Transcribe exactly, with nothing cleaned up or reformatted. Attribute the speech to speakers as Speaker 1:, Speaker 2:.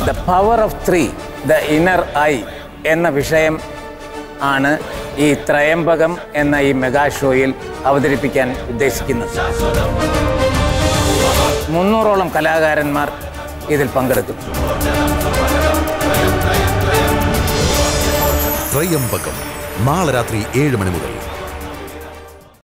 Speaker 1: The power of three, the inner eye എന്ന വിഷയം ആണ് ഈ ത്രയംബകം എന്ന ഈ മെഗാ ഷോയിൽ അവതരിപ്പിക്കാൻ ഉദ്ദേശിക്കുന്നത്. മുന്നൂറോളം കലാകാരന്മാർ ഇതിൽ പങ്കെടുക്കും.
Speaker 2: ത്രയംബകം നാളെ രാത്രി ഏഴ് മണി മുതൽ.